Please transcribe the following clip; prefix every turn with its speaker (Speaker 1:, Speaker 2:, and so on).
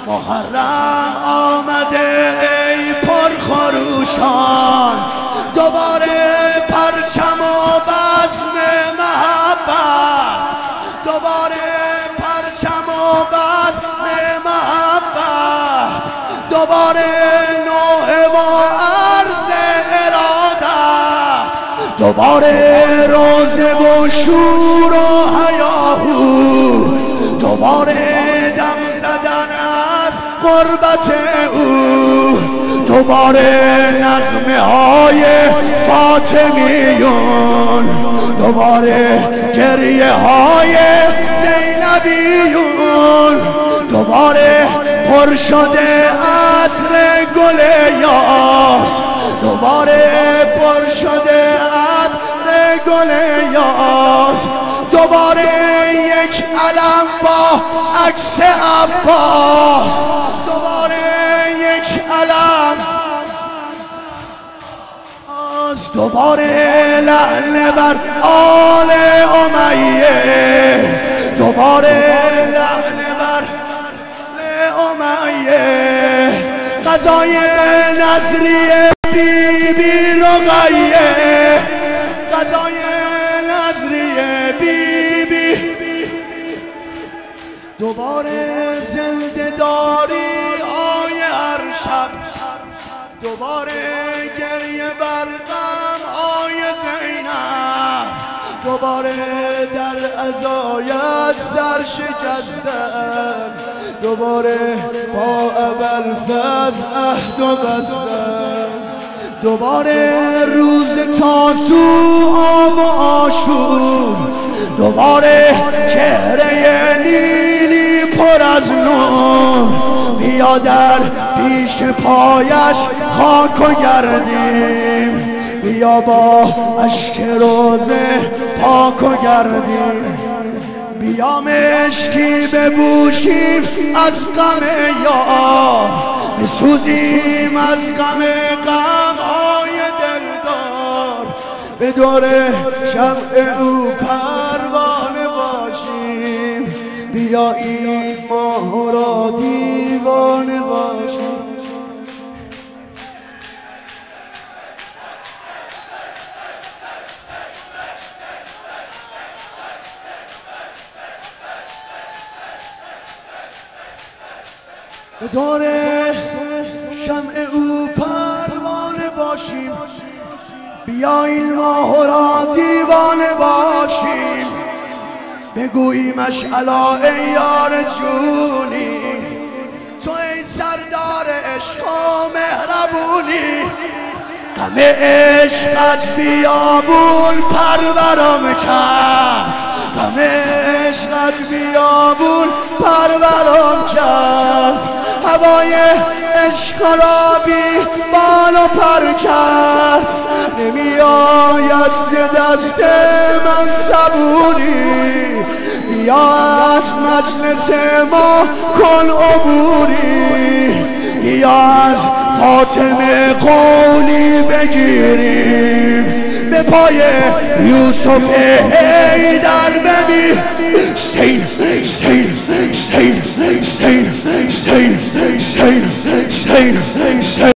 Speaker 1: محرم آمده ای پرخروشان، دوباره پرچم و بزم محبت، دوباره پرچم و بزم محبت، دوباره نوح و عرض ارادت، دوباره روزه و شور و هیاهو، دوباره دم زدن از غربت او، دوباره نغمه های فاطمیون، دوباره گریه های زینبیون، دوباره پر شده عطر گل یاس، دوباره پر شده عطر گل یاس، دوباره یک علم با عکس عباس، دوباره یک علم، دوباره لعنه بر آل امیه، دوباره لعنه بر امیه، قضای نظریه بی بی رقیه، قضای نظریه بی بی، دوباره زنده داری های هر شب، دوباره گریه بر غم های زینب، دوباره در عزایت سر شکستن، دوباره با ابوالفضل عهد و بستن، دوباره روز تاسوعا و عاشور، دوباره چهره نیلی پر از نور، بیا در پیش پایش خاک و گردیم، بیا با اشک روزه پاک و گردیم، بیا مشکی بپوشیم از غم یار، بسوزیم از غم های دلدار، به دور شمع او پروانه باشیم، بیا این ماه را دیوانه باشیم. به دور شمع او پروانه باشیم، بیا این ماه را دیوانه باشیم، بگوییمش الا ای یار جونی، تو ای سردار عشق و مهربونی، غم عشقت بیابون پرورم کرد، غم عشقت بیابون پرورم کرد، هوای عشق را بی بال و پر کرد، نمی آید ز دست من صبوری، بیا از مجلس ما کن عبوری، بیا از خاتم قولی بگیریم، به پای یوسف حیدر ببین، Stay, stay, stay, stay, stay, stay, stay, stay, stay, stay.